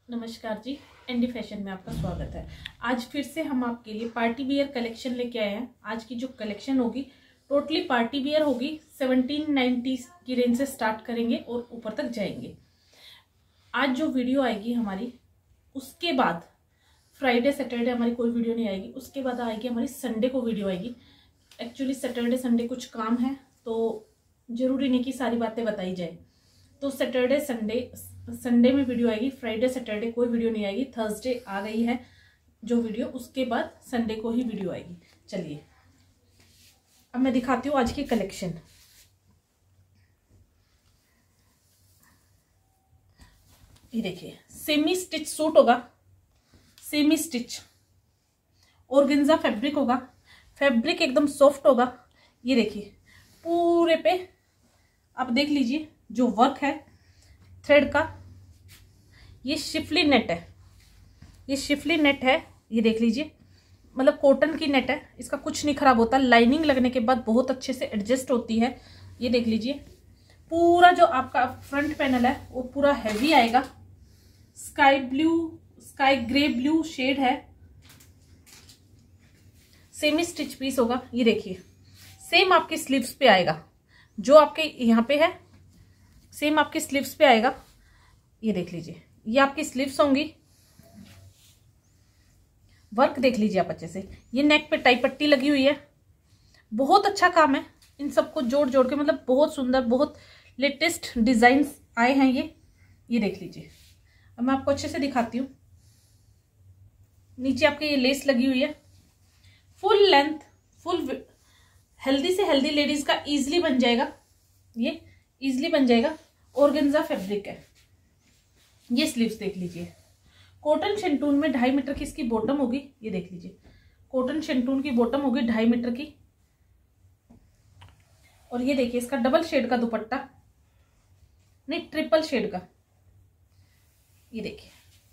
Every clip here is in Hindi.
नमस्कार जी, एनडी फैशन में आपका स्वागत है। आज फिर से हम आपके लिए पार्टी वियर कलेक्शन लेके आए हैं। आज की जो कलेक्शन होगी टोटली पार्टी वियर होगी। 1790 की रेंज से स्टार्ट करेंगे और ऊपर तक जाएंगे। आज जो वीडियो आएगी हमारी, उसके बाद फ्राइडे सैटरडे हमारी कोई वीडियो नहीं आएगी। उसके बाद आएगी हमारी संडे को वीडियो आएगी। एक्चुअली सैटरडे संडे कुछ काम है तो ज़रूरी नहीं कि सारी बातें बताई जाए, तो सैटरडे संडे में वीडियो आएगी। फ्राइडे सैटरडे कोई वीडियो नहीं आएगी। थर्सडे आ गई है जो वीडियो, उसके बाद संडे को ही वीडियो आएगी। चलिए अब मैं दिखाती हूँ आज की कलेक्शन। ये देखिए, सेमी स्टिच सूट होगा, सेमी स्टिच ऑर्गेन्जा फैब्रिक होगा। फैब्रिक एकदम सॉफ्ट होगा। ये देखिए पूरे पे आप देख लीजिए जो वर्क है थ्रेड का। ये शिफली नेट है, ये शिफली नेट है। ये देख लीजिए, मतलब कॉटन की नेट है। इसका कुछ नहीं खराब होता। लाइनिंग लगने के बाद बहुत अच्छे से एडजस्ट होती है। ये देख लीजिए पूरा जो आपका फ्रंट पैनल है वो पूरा हैवी आएगा। स्काई ग्रे ब्लू शेड है। सेमी स्टिच पीस होगा। ये देखिए सेम आपकी स्लीव्स पे आएगा, जो आपके यहाँ पे है सेम आपकी स्लीव्स पे आएगा। ये देख लीजिए, ये आपकी स्लीव्स होंगी। वर्क देख लीजिए आप अच्छे से। ये नेक पे टाई पट्टी लगी हुई है। बहुत अच्छा काम है। इन सबको जोड़ जोड़ के मतलब बहुत सुंदर, बहुत लेटेस्ट डिजाइन्स आए हैं ये देख लीजिए। अब मैं आपको अच्छे से दिखाती हूँ। नीचे आपके ये लेस लगी हुई है। फुल लेंथ, फुल हेल्दी से हेल्दी लेडीज का इजीली बन जाएगा। ये इजीली बन जाएगा। ऑर्गेन्जा फैब्रिक है। ये स्लीव्स देख लीजिए। कॉटन शेंटून में 2.5 मीटर की इसकी बॉटम होगी। ये देख लीजिए कॉटन शेंटून की बॉटम होगी 2.5 मीटर की। और ये देखिए इसका डबल शेड का दुपट्टा, नहीं ट्रिपल शेड का। ये देखिए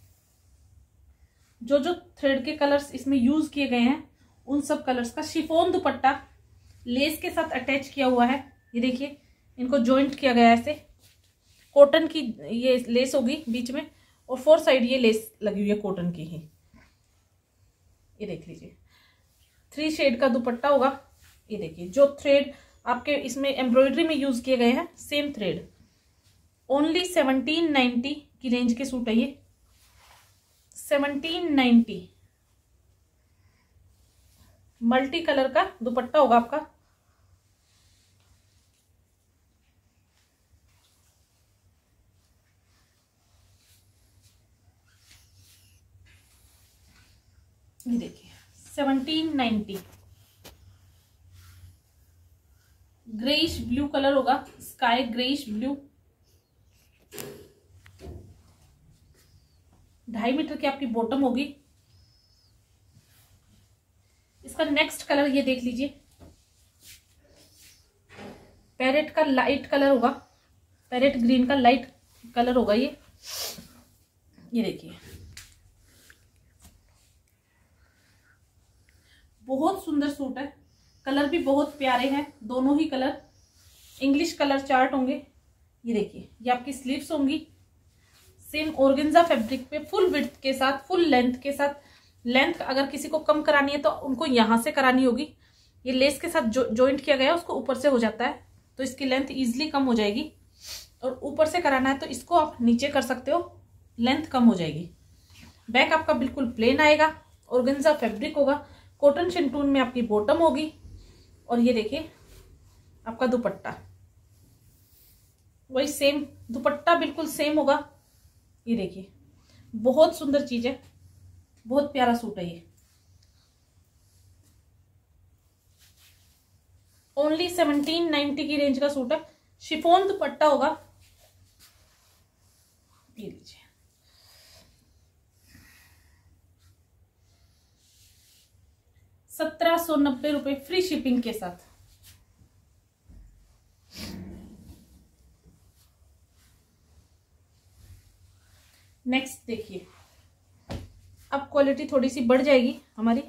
जो जो थ्रेड के कलर्स इसमें यूज किए गए हैं उन सब कलर्स का शिफॉन दुपट्टा लेस के साथ अटैच किया हुआ है। ये देखिए इनको जॉइंट किया गया है ऐसे। कॉटन की ये लेस होगी बीच में और 4 साइड ये लेस लगी हुई है कॉटन की ही। ये देख लीजिए 3 शेड का दुपट्टा होगा। ये देखिए जो थ्रेड आपके इसमें एम्ब्रॉयडरी में यूज किए गए हैं सेम थ्रेड। ओनली 1790 की रेंज के सूट है ये। 1790 मल्टी कलर का दुपट्टा होगा आपका। ये देखिए 1790 ग्रेइश ब्लू कलर होगा, स्काई ग्रेइश ब्लू। 2.5 मीटर की आपकी बॉटम होगी। इसका नेक्स्ट कलर ये देख लीजिए, पैरेट का लाइट कलर होगा। पैरेट ग्रीन का लाइट कलर होगा ये देखिए बहुत सुंदर सूट है। कलर भी बहुत प्यारे हैं, दोनों ही कलर इंग्लिश कलर चार्ट होंगे। ये देखिए ये आपकी स्लीव्स होंगी सेम ऑर्गेन्जा फैब्रिक पे, फुल विड्थ के साथ, फुल लेंथ के साथ। लेंथ अगर किसी को कम करानी है तो उनको यहां से करानी होगी। ये लेस के साथ जॉइंट किया गया है, उसको ऊपर से हो जाता है तो इसकी लेंथ इजिली कम हो जाएगी। और ऊपर से कराना है तो इसको आप नीचे कर सकते हो, लेंथ कम हो जाएगी। बैक आपका बिल्कुल प्लेन आएगा। ऑर्गेन्जा फैब्रिक होगा। कॉटन शेंटून में आपकी बॉटम होगी। और ये देखिए आपका दुपट्टा वही सेम दुपट्टा बिल्कुल सेम होगा। ये देखिए बहुत सुंदर चीज है, बहुत प्यारा सूट है ये। ओनली 1790 की रेंज का सूट है। शिफॉन दुपट्टा होगा। ये लीजिए 1790 रुपए फ्री शिपिंग के साथ। नेक्स्ट देखिए, अब क्वालिटी थोड़ी सी बढ़ जाएगी हमारी।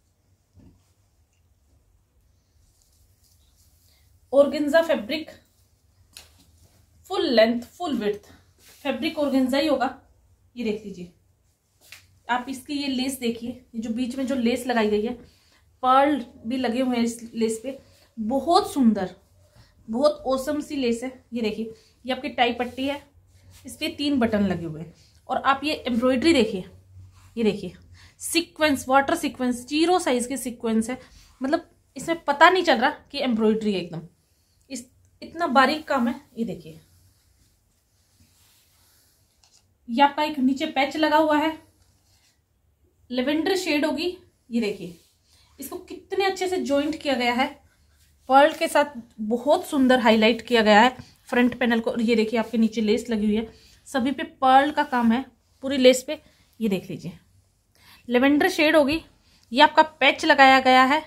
Organza fabric, full length full width fabric organza ही होगा। ये देख लीजिए आप, इसकी ये लेस देखिए, ये जो बीच में जो लेस लगाई गई है, पर्ल भी लगे हुए हैं इस लेस पे, बहुत सुंदर, बहुत ओसम सी लेस है। ये देखिए ये आपकी टाई पट्टी है, इस पे 3 बटन लगे हुए हैं। और आप ये एम्ब्रॉयडरी देखिए, ये देखिए सीक्वेंस, वाटर सीक्वेंस, 0 साइज के सीक्वेंस है, मतलब इसमें पता नहीं चल रहा कि एम्ब्रॉयडरी है एकदम, इस इतना बारीक काम है। ये देखिए ये आपका एक नीचे पैच लगा हुआ है, लेवेंडर शेड होगी। ये देखिए इसको कितने अच्छे से जॉइंट किया गया है, पर्ल के साथ बहुत सुंदर हाईलाइट किया गया है फ्रंट पैनल को। ये देखिए आपके नीचे लेस लगी हुई है, सभी पे पर्ल का काम है पूरी लेस पे। ये देख लीजिए लेवेंडर शेड होगी। ये आपका पैच लगाया गया है,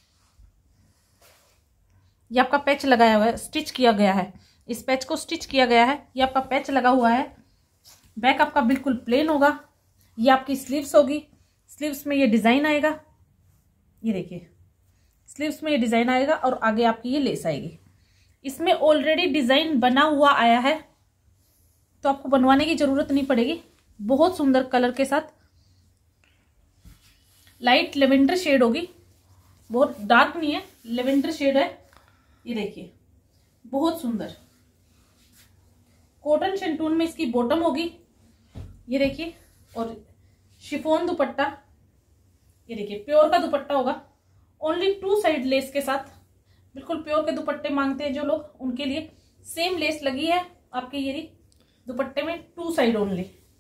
ये आपका पैच लगाया हुआ है, स्टिच किया गया है, इस पैच को स्टिच किया गया है। ये आपका पैच लगा हुआ है। बैक आपका बिल्कुल प्लेन होगा। ये आपकी स्लीव्स होगी, स्लीव्स में ये डिजाइन आएगा। ये देखिए स्लीव्स में ये डिजाइन आएगा और आगे आपकी ये लेस आएगी। इसमें ऑलरेडी डिजाइन बना हुआ आया है, तो आपको बनवाने की जरूरत नहीं पड़ेगी। बहुत सुंदर कलर के साथ लाइट लेवेंडर शेड होगी, बहुत डार्क नहीं है, लेवेंडर शेड है। ये देखिए बहुत सुंदर कॉटन शेंटून में इसकी बॉटम होगी। ये देखिए, और शिफॉन दुपट्टा, ये देखिए प्योर का दुपट्टा होगा, ओनली 2 साइड लेस के साथ। बिल्कुल प्योर के दुपट्टे मांगते हैं जो लोग, उनके लिए सेम लेस लगी है आपके ये दुपट्टे में, 2 साइड ओनली।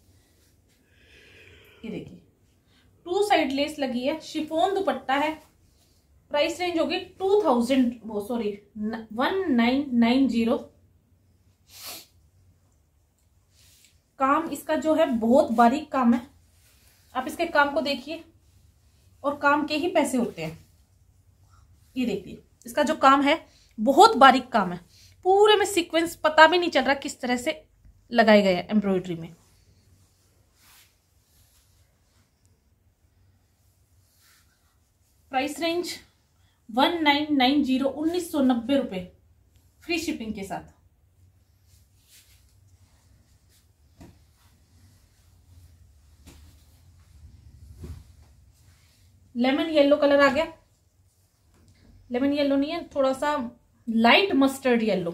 ये देखिए 2 साइड लेस लगी है, शिफॉन दुपट्टा है। प्राइस रेंज होगी 1990। काम इसका जो है बहुत बारीक काम है, आप इसके काम को देखिए, और काम के ही पैसे होते हैं। ये देखिए इसका जो काम है बहुत बारीक काम है, पूरे में सीक्वेंस पता भी नहीं चल रहा किस तरह से लगाए गए हैं एम्ब्रॉयडरी में। प्राइस रेंज 1990, 1990 रुपए, फ्री शिपिंग के साथ। लेमन येलो कलर आ गया, लेमन येलो नहीं है, थोड़ा सा light mustard yellow,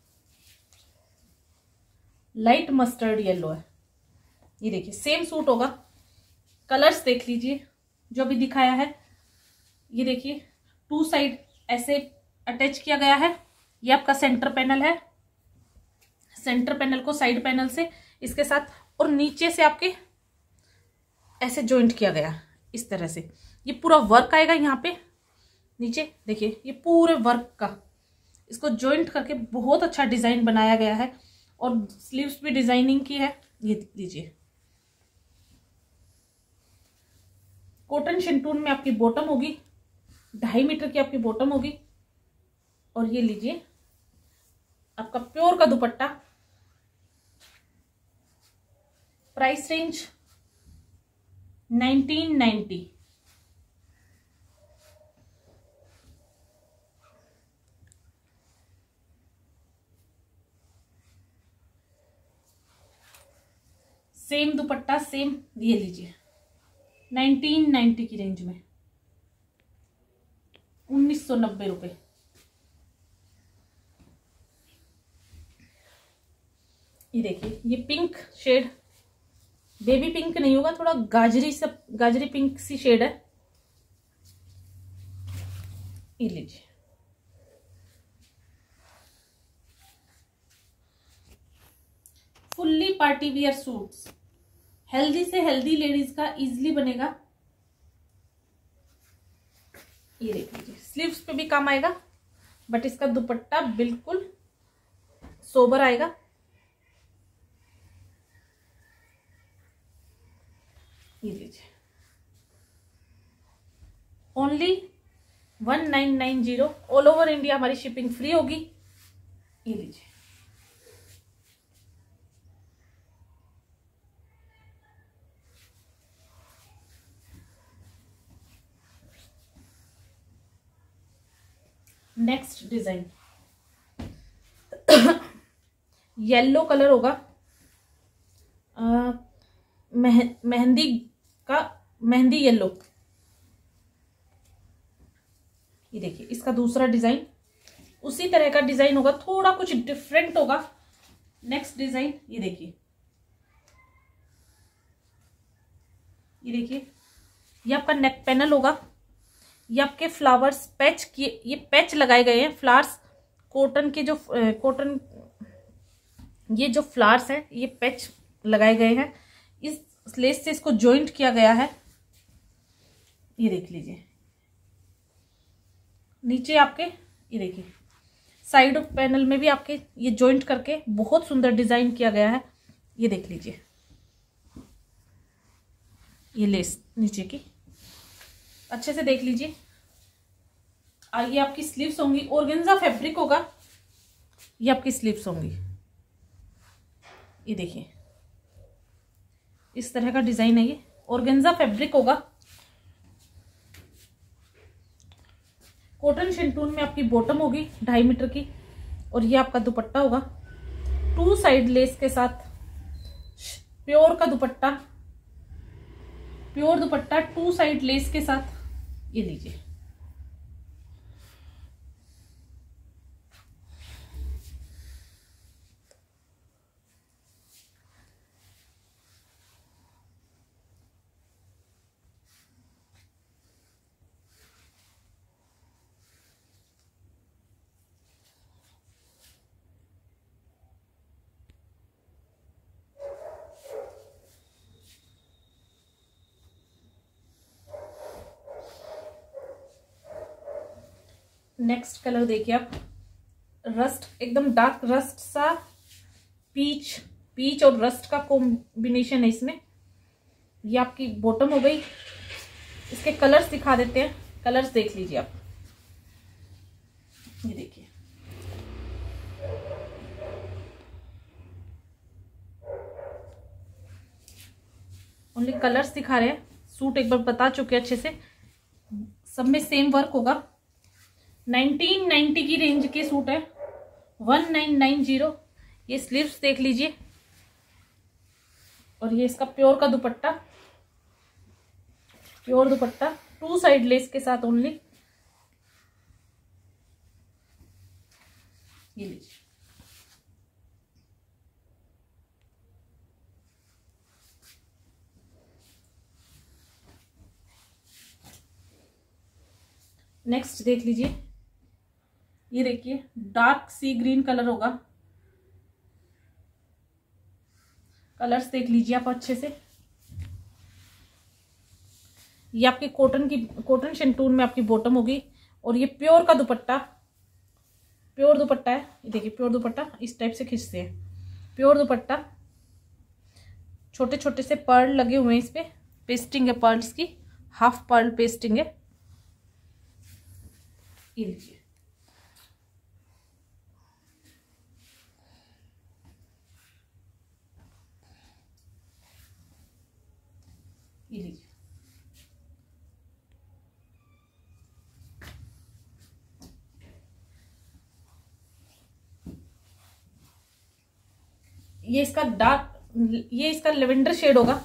light mustard yellow है। ये देखिए सेम सूट होगा, कलर्स देख लीजिए जो भी दिखाया है। ये देखिए 2 साइड ऐसे अटैच किया गया है। ये आपका सेंटर पैनल है, सेंटर पैनल को साइड पैनल से इसके साथ, और नीचे से आपके ऐसे जॉइंट किया गया इस तरह से। ये पूरा वर्क आएगा यहाँ पे नीचे, देखिए ये पूरे वर्क का इसको जॉइंट करके बहुत अच्छा डिजाइन बनाया गया है, और स्लीव्स भी डिजाइनिंग की है। ये लीजिए कॉटन शेंटून में आपकी बॉटम होगी, 2.5 मीटर की आपकी बॉटम होगी। और ये लीजिए आपका प्योर का dupatta. Price range 1990। Same dupatta same, ये लीजिए 1990 की रेंज में, 1990 रुपए। ये देखिए ये पिंक शेड, बेबी पिंक नहीं होगा, थोड़ा गाजरी सब, गाजरी पिंक सी शेड है। ये लीजिए fully party wear suits, healthy से हेल्दी लेडीज का इजीली बनेगा। ये देख लीजिए स्लीव्स पे भी काम आएगा, बट इसका दुपट्टा बिल्कुल सोबर आएगा। ये लीजिए ओनली 1990, ऑल ओवर इंडिया हमारी शिपिंग फ्री होगी। ये लीजिए नेक्स्ट डिजाइन येलो कलर होगा, मेहंदी का मेहंदी येलो। ये देखिए इसका दूसरा डिजाइन, उसी तरह का डिजाइन होगा, थोड़ा कुछ डिफरेंट होगा। नेक्स्ट डिजाइन ये देखिए, ये आपका नेक पैनल होगा। ये आपके फ्लावर्स पैच किए, ये पैच लगाए गए हैं फ्लावर्स, कॉटन के जो कॉटन, ये जो फ्लावर्स हैं ये पैच लगाए गए हैं। इस लेस से इसको जॉइंट किया गया है। ये देख लीजिए नीचे आपके, ये देखिए साइड पैनल में भी आपके ये जॉइंट करके बहुत सुंदर डिजाइन किया गया है। ये देख लीजिए ये लेस नीचे की, अच्छे से देख लीजिए। ये आपकी स्लीव्स होंगी, ऑर्गेन्जा फैब्रिक होगा। ये आपकी स्लीव्स होंगी, ये देखिए इस तरह का डिजाइन है। ये ऑर्गेन्जा फैब्रिक होगा। कॉटन शिंटून में आपकी बॉटम होगी 2.5 मीटर की, और ये आपका दुपट्टा होगा 2 साइड लेस के साथ। प्योर का dupatta, pure dupatta 2 side lace के साथ। ये लीजिए नेक्स्ट कलर देखिए आप, रस्ट, एकदम डार्क रस्ट सा, पीच और रस्ट का कॉम्बिनेशन है इसमें। ये आपकी बॉटम हो गई। इसके कलर्स दिखा देते हैं, कलर्स देख लीजिए आप। ये देखिए ओनली कलर्स दिखा रहे हैं। सूट एक बार बता चुके अच्छे से, सब में सेम वर्क होगा। 1990 की रेंज के सूट है, 1990। ये स्लीव्स देख लीजिए, और ये इसका प्योर का dupatta, pure dupatta 2 side lace के साथ ओनली। ये लीजिए नेक्स्ट देख लीजिए, ये देखिए डार्क सी ग्रीन कलर होगा। कलर्स देख लीजिए आप अच्छे से। ये आपके कॉटन शिंटून में आपकी बॉटम होगी, और ये प्योर का दुपट्टा, प्योर दुपट्टा है। ये देखिए प्योर दुपट्टा इस टाइप से खींचते हैं। प्योर दुपट्टा, छोटे छोटे से पर्ल लगे हुए हैं इस पे, पेस्टिंग है पर्ल्स की, हाफ पर्ल पेस्टिंग है। ये लीजिए ये लीजिए ये इसका डार्क, ये इसका लेवेंडर शेड होगा।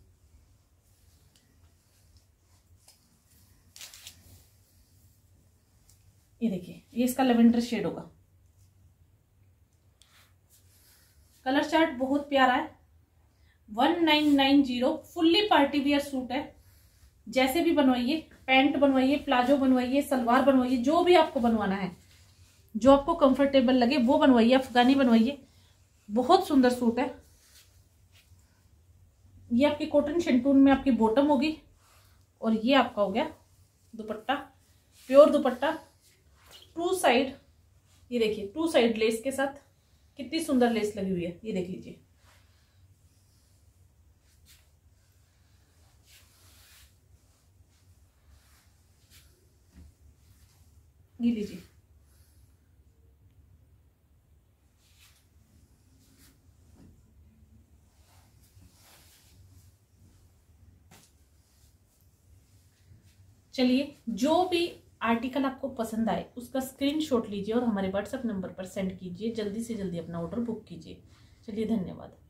ये देखिए ये इसका लेवेंडर शेड होगा। कलर चार्ट बहुत प्यारा है। 1990 फुल्ली पार्टी वियर सूट है। जैसे भी बनवाइए, पैंट बनवाइए, प्लाजो बनवाइए, सलवार बनवाइए, जो भी आपको बनवाना है, जो आपको कंफर्टेबल लगे वो बनवाइए, अफगानी बनवाइए। बहुत सुंदर सूट है। ये आपकी कॉटन शिंटून में आपकी बॉटम होगी, और ये आपका हो गया दुपट्टा, प्योर दुपट्टा 2 साइड। ये देखिए 2 साइड लेस के साथ, कितनी सुंदर लेस लगी हुई है। ये देख लीजिए ये लीजिए चलिए, जो भी आर्टिकल आपको पसंद आए उसका स्क्रीनशॉट लीजिए और हमारे व्हाट्सएप नंबर पर सेंड कीजिए। जल्दी से जल्दी अपना ऑर्डर बुक कीजिए। चलिए धन्यवाद।